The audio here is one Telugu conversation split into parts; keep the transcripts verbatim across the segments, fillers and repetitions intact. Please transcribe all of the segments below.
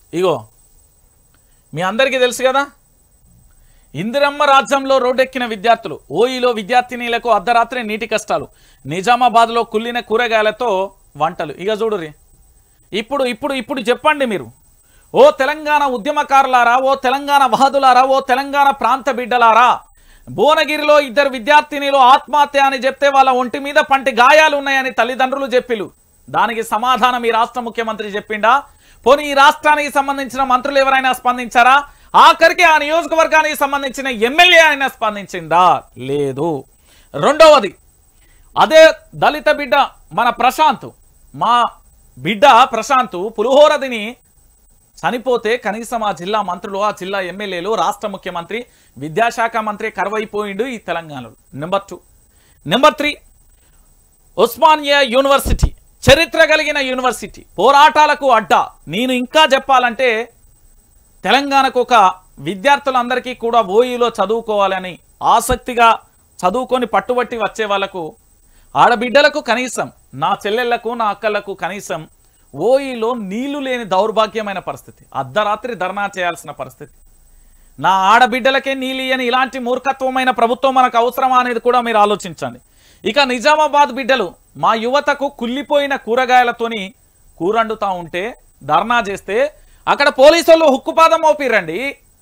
ఇగో మీ అందరికీ తెలుసు కదా, ఇందిరమ్మ రాజ్యంలో రోడ్డెక్కిన విద్యార్థులు, ఓయిలో విద్యార్థినీలకు అర్ధరాత్రి నీటి కష్టాలు, నిజామాబాద్లో కుళ్ళిన కూరగాయలతో వంటలు. ఇక చూడురి, ఇప్పుడు ఇప్పుడు ఇప్పుడు చెప్పండి మీరు, ఓ తెలంగాణ ఉద్యమకారులారా, ఓ తెలంగాణ వాదులారా, ఓ తెలంగాణ ప్రాంత బిడ్డలారా, భువనగిరిలో ఇద్దరు విద్యార్థినీలు ఆత్మహత్య అని చెప్తే వాళ్ళ ఒంటి మీద పంటి గాయాలు ఉన్నాయని తల్లిదండ్రులు చెప్పిలు. దానికి సమాధానం ఈ రాష్ట్ర ముఖ్యమంత్రి చెప్పిండా? పోనీ ఈ రాష్ట్రానికి సంబంధించిన మంత్రులు ఎవరైనా స్పందించారా? ఆఖరికి ఆ నియోజకవర్గానికి సంబంధించిన ఎమ్మెల్యే అయినా స్పందించిందా? లేదు. రెండవది, అదే దళిత బిడ్డ మన ప్రశాంత్, మా బిడ్డ ప్రశాంత్ పులిహోరదిని చనిపోతే కనీసం ఆ జిల్లా మంత్రులు, ఆ జిల్లా ఎమ్మెల్యేలు, రాష్ట్ర ముఖ్యమంత్రి, విద్యాశాఖ మంత్రి కరువైపోయిండు ఈ తెలంగాణలో. Number two. Number three, Osmania university చరిత్ర కలిగిన యూనివర్సిటీ, పోరాటాలకు అడ్డా. నేను ఇంకా చెప్పాలంటే తెలంగాణకు ఒక విద్యార్థులందరికీ కూడా ఓయూలో చదువుకోవాలని ఆసక్తిగా చదువుకొని పట్టుబట్టి వచ్చే వాళ్లకు, ఆడబిడ్డలకు కనీసం, నా చెల్లెళ్లకు నా అక్కలకు కనీసం ఓయూలో నీళ్లు లేని దౌర్భాగ్యమైన పరిస్థితి, అర్ధరాత్రి ధర్నా చేయాల్సిన పరిస్థితి. నా ఆడబిడ్డలకే నీళ్ళు అని ఇలాంటి మూర్ఖత్వమైన ప్రభుత్వం మనకు అవసరమా అనేది కూడా మీరు ఆలోచించండి. ఇక నిజామాబాద్ బిడ్డలు, మా యువతకు కుళ్ళిపోయిన కూరగాయలతోని కూరండుతా ఉంటే ధర్నా చేస్తే అక్కడ పోలీసులు హుక్కుపాదం మోపిరండి.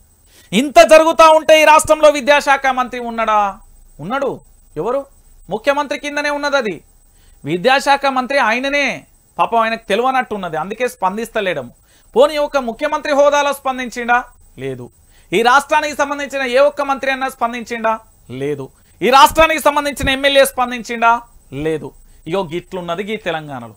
ఇంత జరుగుతూ ఉంటే ఈ రాష్ట్రంలో విద్యాశాఖ మంత్రి ఉన్నాడా? ఉన్నాడు. ఎవరు? ముఖ్యమంత్రి కిందనే ఉన్నది అది. విద్యాశాఖ మంత్రి ఆయననే. పాపం ఆయనకు తెలియనట్టు ఉన్నది, అందుకే స్పందిస్తలేడము. పోనీ ఒక ముఖ్యమంత్రి హోదాలో స్పందించిండా? లేదు. ఈ రాష్ట్రానికి సంబంధించిన ఏ ఒక్క మంత్రి అన్నా స్పందించిండా? లేదు. ఈ రాష్ట్రానికి సంబంధించిన ఎమ్మెల్యే స్పందించిండా? లేదు. ఇగో గిట్లున్నది ఈ తెలంగాణలో.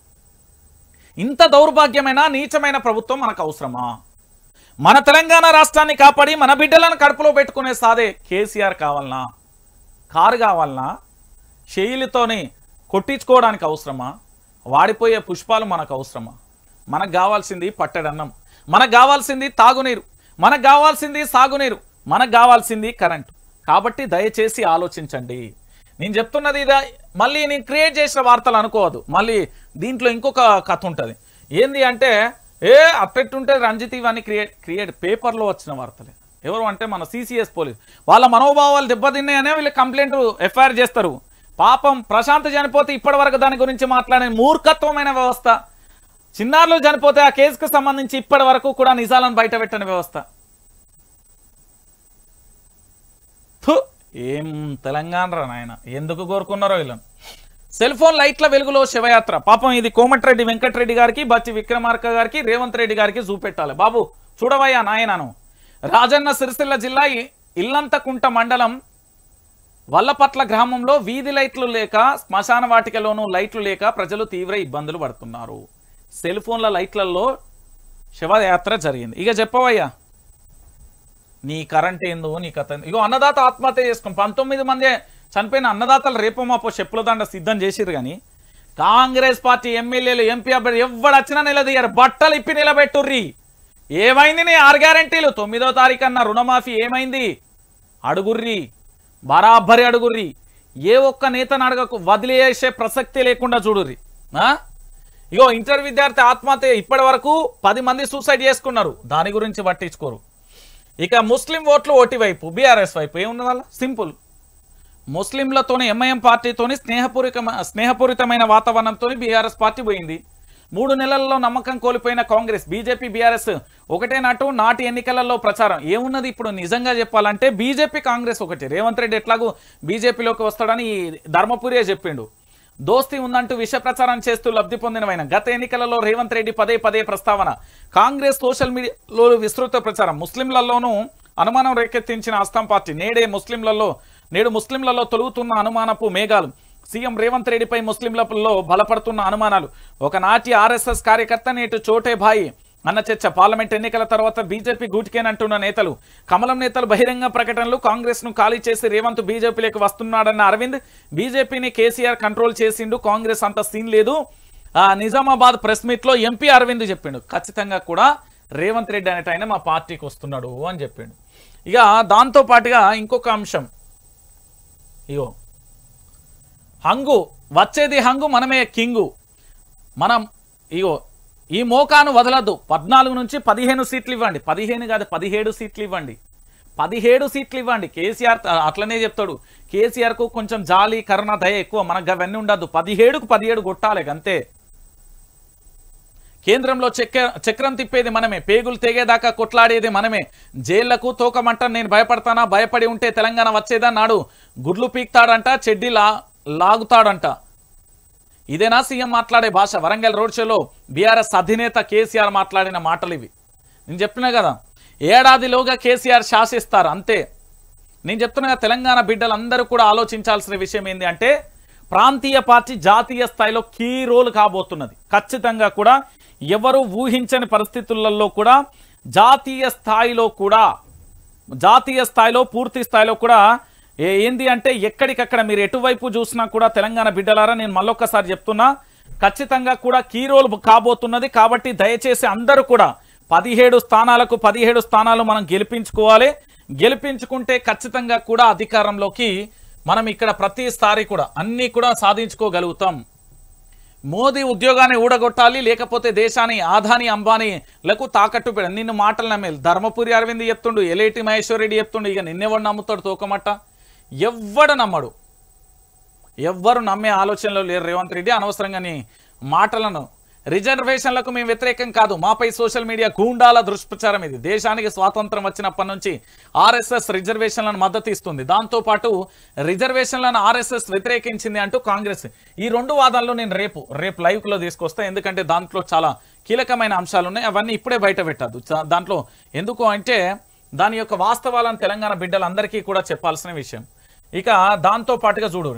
ఇంత దౌర్భాగ్యమైన నీచమైన ప్రభుత్వం మనకు అవసరమా? మన తెలంగాణ రాష్ట్రాన్ని కాపాడి మన బిడ్డలను కడుపులో పెట్టుకునే సాదే కేసీఆర్ కావాలనా? కారు కావాలనా? శైలితోని కొట్టించుకోవడానికి అవసరమా? వాడిపోయే పుష్పాలు మనకు అవసరమా? మనకు కావాల్సింది పట్టడన్నం, మనకు కావాల్సింది తాగునీరు, మనకు కావాల్సింది సాగునీరు, మనకు కావాల్సింది కరెంటు. కాబట్టి దయచేసి ఆలోచించండి. నేను చెప్తున్నది ఇదా, మళ్ళీ నేను క్రియేట్ చేసిన వార్తలు అనుకోవద్దు. మళ్ళీ దీంట్లో ఇంకొక కథ ఉంటుంది. ఏంది అంటే, ఏ అట్టెట్టుంటే రంజిత్ ఇవన్నీ క్రియేట్ క్రియేట్ పేపర్లో వచ్చిన వార్తలే. ఎవరు అంటే మన సిసిఎస్ పోలీస్ వాళ్ళ మనోభావాలు దెబ్బతిన్నాయనే వీళ్ళు కంప్లైంట్ ఎఫ్ఐఆర్ చేస్తారు. పాపం ప్రశాంత్ చనిపోతే ఇప్పటి వరకు దాని గురించి మాట్లాడే మూర్ఖత్వమైన వ్యవస్థ, చిన్నారులు చనిపోతే ఆ కేసుకు సంబంధించి ఇప్పటి వరకు కూడా నిజాలను బయట పెట్టని వ్యవస్థ. ఏం తెలంగాణ రా నాయన, ఎందుకు కోరుకున్నారో వీళ్ళని. సెల్ ఫోన్ లైట్ల వెలుగులో శివయాత్ర. పాపం ఇది కోమటిరెడ్డి వెంకటరెడ్డి గారికి, బచ్చి విక్రమార్క గారికి, రేవంత్ రెడ్డి గారికి చూపెట్టాలి. బాబు చూడవయ్యా నాయనను. రాజన్న సిరిసిల్ల జిల్లా ఇల్లంతకుంట మండలం వల్లపట్ల గ్రామంలో వీధి లైట్లు లేక, శ్మశాన వాటికలోనూ లైట్లు లేక ప్రజలు తీవ్ర ఇబ్బందులు పడుతున్నారు. సెల్ ఫోన్ల లైట్లలో శివయాత్ర జరిగింది. ఇక చెప్పవయ్యా, నీ కరెంట్ ఏందో నీ కథ. ఇగో అన్నదాత ఆత్మహత్య చేసుకుని పంతొమ్మిది మంది చనిపోయిన అన్నదాతలు రేపో మాపో చెప్పుల దండ సిద్ధం చేసిరు. కానీ కాంగ్రెస్ పార్టీ ఎమ్మెల్యేలు, ఎంపీ అభ్యర్థి ఎవడు వచ్చినా నిలదీయారు, బట్టలు ఇప్పి నిలబెట్టుర్రి. ఏమైంది నీ ఆరు గ్యారంటీలు? తొమ్మిదో తారీఖు అన్న రుణమాఫీ ఏమైంది? అడుగుర్రి, బరాబరి అడుగుర్రి. ఏ ఒక్క నేతను అడగకు, వదిలేసే ప్రసక్తి లేకుండా చూడుర్రి. ఇగో ఇంటర్ విద్యార్థి ఆత్మహత్య, ఇప్పటి వరకు పది మంది సూసైడ్ చేసుకున్నారు, దాని గురించి పట్టించుకోరు. ఇక ముస్లిం ఓట్లు ఓటి వైపు, బీఆర్ఎస్ వైపు. ఏమున్నది వాళ్ళ? సింపుల్. ముస్లింలతోని ఎంఐఎం పార్టీతోని స్నేహపూరిత స్నేహపూరితమైన వాతావరణంతో బీఆర్ఎస్ పార్టీ పోయింది. మూడు నెలల్లో నమ్మకం కోల్పోయిన కాంగ్రెస్, బీజేపీ బీఆర్ఎస్ ఒకటే నాటు నాటి ఎన్నికలలో ప్రచారం. ఏమున్నది ఇప్పుడు నిజంగా చెప్పాలంటే? బీజేపీ కాంగ్రెస్ ఒకటి. రేవంత్ రెడ్డి ఎట్లాగూ బీజేపీలోకి వస్తాడని ధర్మపురియే చెప్పిండు. దోస్తీ ఉందంటూ విష ప్రచారం చేస్తూ లబ్ధి పొందినవైన గత ఎన్నికలలో రేవంత్ రెడ్డి పదే పదే ప్రస్తావన. కాంగ్రెస్ సోషల్ మీడియాలో విస్తృత ప్రచారం. ముస్లింలలోనూ అనుమానం రేకెత్తించిన అస్సాం పార్టీ నేడే ముస్లింలలో నేడు ముస్లింలలో తొలుగుతున్న అనుమానపు మేఘాలు. సీఎం రేవంత్ రెడ్డిపై ముస్లింలలో బలపడుతున్న అనుమానాలు. ఒకనాటి ఆర్ఎస్ఎస్ కార్యకర్త నేటు చోటే భాయి అన్న చర్చ. పార్లమెంట్ ఎన్నికల తర్వాత బీజేపీ గూటికేనంటున్న నేతలు. కమలం నేతలు బహిరంగ ప్రకటనలు. కాంగ్రెస్ ను ఖాళీ చేసి రేవంత్ బీజేపీలోకి వస్తున్నాడన్న అరవింద్. బీజేపీని కేసీఆర్ కంట్రోల్ చేసిండు, కాంగ్రెస్ అంత సీన్ లేదు. నిజామాబాద్ ప్రెస్ మీట్ లో ఎంపీ అరవింద్ చెప్పిండు, ఖచ్చితంగా కూడా రేవంత్ రెడ్డి అనేట ఆయన మా పార్టీకి వస్తున్నాడు అని చెప్పిండు. ఇక దాంతో పాటుగా ఇంకొక అంశం, ఇగో హంగు వచ్చేది హంగు, మనమే కింగు. మనం ఇగో ఈ మోకాను వదలద్దు. పద్నాలుగు నుంచి పదిహేను సీట్లు ఇవ్వండి. పదిహేను కాదు పదిహేడు సీట్లు ఇవ్వండి. పదిహేడు సీట్లు ఇవ్వండి. కేసీఆర్ అట్లనే చెప్తాడు. కేసీఆర్కు కొంచెం జాలి కరుణ దయ ఎక్కువ, మనకు అవన్నీ ఉండద్దు. పదిహేడుకు పదిహేడు కొట్టాలి అంతే. కేంద్రంలో చక్ర చక్రం తిప్పేది మనమే, పేగులు తెగేదాకా కొట్లాడేది మనమే. జైళ్లకు తోకమంట నేను భయపడతానా, భయపడి ఉంటే తెలంగాణ వచ్చేదా, నాడు గుడ్లు పీక్తాడంట, చెడ్డి లా లాగుతాడంట. ఇదేనా సీఎం మాట్లాడే భాష? వరంగల్ రోడ్ షోలో బీఆర్ఎస్ అధినేత కేసీఆర్ మాట్లాడిన మాటలు ఇవి. నేను చెప్తున్నా కదా, ఏడాదిలోగా కేసీఆర్ శాసిస్తారు అంతే. నేను చెప్తున్నా తెలంగాణ బిడ్డలందరూ కూడా ఆలోచించాల్సిన విషయం ఏంటి అంటే, ప్రాంతీయ పార్టీ జాతీయ స్థాయిలో కీ రోల్ కాబోతున్నది. ఖచ్చితంగా కూడా ఎవరు ఊహించని పరిస్థితులలో కూడా జాతీయ స్థాయిలో కూడా జాతీయ స్థాయిలో పూర్తి స్థాయిలో కూడా ఏంది అంటే, ఎక్కడికక్కడ మీరు ఎటువైపు చూసినా కూడా తెలంగాణ బిడ్డలారా, నేను మళ్ళొక్కసారి చెప్తున్నా, ఖచ్చితంగా కూడా కీ రోల్ కాబోతున్నది. కాబట్టి దయచేసి అందరూ కూడా పదిహేడు స్థానాలకు పదిహేడు స్థానాలు మనం గెలిపించుకోవాలి. గెలిపించుకుంటే ఖచ్చితంగా కూడా అధికారంలోకి మనం ఇక్కడ ప్రతిసారి కూడా అన్నీ కూడా సాధించుకోగలుగుతాం. మోదీ ఉద్యోగాన్ని ఊడగొట్టాలి, లేకపోతే దేశాన్ని ఆదాని అంబానీలకు తాకట్టు పెడ. నిన్ను మాటలు నమ్మేది ధర్మపురి అరవింద్ చెప్తుండు, ఎలేటి మహేశ్వర్ రెడ్డి చెప్తుండు. ఇక నిన్నెవడు నమ్ముతాడు? తోకమట్ట ఎవ్వడు నమ్మడు. ఎవ్వరు నమ్మే ఆలోచనలో లేరు రేవంత్ రెడ్డి. అనవసరంగా నీ మాటలను. రిజర్వేషన్లకు మేము వ్యతిరేకం కాదు, మాపై సోషల్ మీడియా గూండాల దుష్ప్రచారం ఇది. దేశానికి స్వాతంత్రం వచ్చినప్పటి నుంచి ఆర్ఎస్ఎస్ రిజర్వేషన్లను మద్దతు ఇస్తుంది. దాంతోపాటు రిజర్వేషన్లను ఆర్ఎస్ఎస్ వ్యతిరేకించింది అంటూ కాంగ్రెస్. ఈ రెండు వాదాల్లో నేను రేపు రేపు లైవ్లో తీసుకొస్తా. ఎందుకంటే దాంట్లో చాలా కీలకమైన అంశాలు ఉన్నాయి. అవన్నీ ఇప్పుడే బయట పెట్టద్దు. దాంట్లో ఎందుకు అంటే దాని యొక్క వాస్తవాలను తెలంగాణ బిడ్డలందరికీ కూడా చెప్పాల్సిన విషయం. ఇక దాంతో పాటుగా చూడు,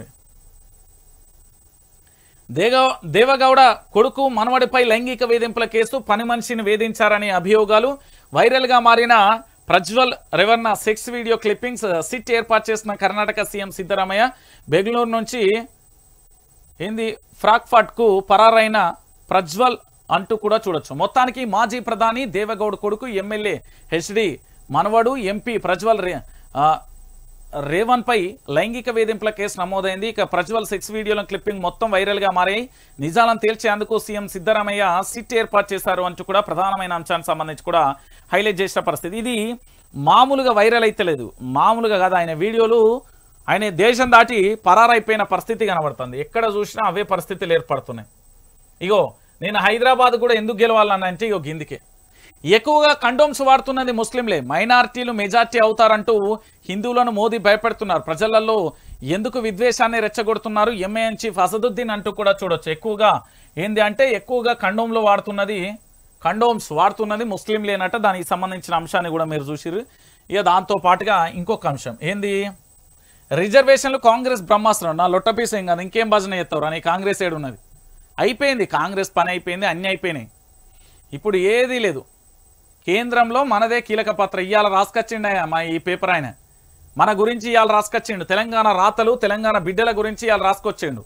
దేగ దేవగౌడ కొడుకు మనవడిపై లైంగిక వేధింపుల కేసు, పని మనిషిని వేధించారనే అభియోగాలు, వైరల్గా మారిన Prajwal Revanna sex video clippings, SIT ఏర్పాటు చేసిన కర్ణాటక సీఎం సిద్ధరామయ్య, బెంగళూరు నుంచి ఏంది ఫ్రాక్ఫర్ట్కు పరారైన ప్రజ్వల్ అంటూ కూడా చూడొచ్చు. మొత్తానికి మాజీ ప్రధాని దేవగౌడ కొడుకు ఎమ్మెల్యే హెచ్డి మనవడు ఎంపీ ప్రజ్వల్ రే రేవన్ పై లైంగిక వేధింపుల కేసు నమోదైంది. ఇక ప్రజ్వల్ సెక్స్ వీడియోల క్లిప్పింగ్ మొత్తం వైరల్ గా మారాయి. నిజాలను తేల్చేందుకు సీఎం సిద్ధరామయ్య సిట్ ఏర్పాటు చేశారు అంటూ కూడా ప్రధానమైన అంశానికి సంబంధించి కూడా హైలైట్ చేసిన పరిస్థితి. ఇది మామూలుగా వైరల్ అయితే లేదు, మామూలుగా కాదు. ఆయన వీడియోలు ఆయన దేశం దాటి పరారైపోయిన పరిస్థితి కనబడుతుంది. ఎక్కడ చూసినా అవే పరిస్థితులు ఏర్పడుతున్నాయి. ఇగో నేను హైదరాబాద్ కూడా ఎందుకు గెలవాలనంటే ఇగో గిందికే. ఎక్కువగా కండోమ్స్ వాడుతున్నది ముస్లింలే, మైనారిటీలు మెజార్టీ అవుతారంటూ హిందువులను మోదీ భయపెడుతున్నారు. ప్రజలలో ఎందుకు విద్వేషాన్ని రెచ్చగొడుతున్నారు? ఎంఏఎన్ చీఫ్ అసదుద్దీన్ అంటూ కూడా చూడొచ్చు. ఎక్కువగా ఏంది అంటే ఎక్కువగా కండోమ్లో వాడుతున్నది కండోమ్స్ వాడుతున్నది ముస్లింలేనట. దానికి సంబంధించిన అంశాన్ని కూడా మీరు చూసిరు. ఇక దాంతో పాటుగా ఇంకొక అంశం ఏంది, రిజర్వేషన్లు కాంగ్రెస్ బ్రహ్మాస్త్రం. నా లొట్టపీస్ ఏం కాదు, ఇంకేం భజన చేస్తావు అని కాంగ్రెస్ ఏడున్నది. అయిపోయింది, కాంగ్రెస్ పని అయిపోయింది, అన్నీ అయిపోయినాయి. ఇప్పుడు ఏదీ లేదు. కేంద్రంలో మనదే కీలక పాత్ర. ఇవాళ రాసుకొచ్చిండు మా ఈ పేపర్ ఆయన మన గురించి ఇవాళ రాసుకొచ్చిండు. తెలంగాణ రాతలు తెలంగాణ బిడ్డల గురించి ఇవాళ రాసుకొచ్చిండు.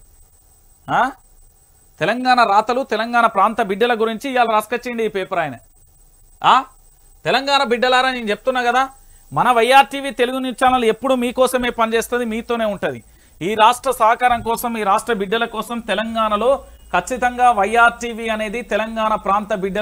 తెలంగాణ రాతలు తెలంగాణ ప్రాంత బిడ్డల గురించి ఇవాళ రాసుకొచ్చిండు ఈ పేపర్ ఆయన. తెలంగాణ బిడ్డలారా, నేను చెప్తున్నా కదా, మన వైఆర్టీవీ తెలుగు న్యూస్ ఛానల్ ఎప్పుడు మీకోసమే పనిచేస్తుంది, మీతోనే ఉంటుంది. ఈ రాష్ట్ర సహకారం కోసం, ఈ రాష్ట్ర బిడ్డల కోసం తెలంగాణలో ఖచ్చితంగా వైఆర్టీవీ అనేది తెలంగాణ ప్రాంత బిడ్డల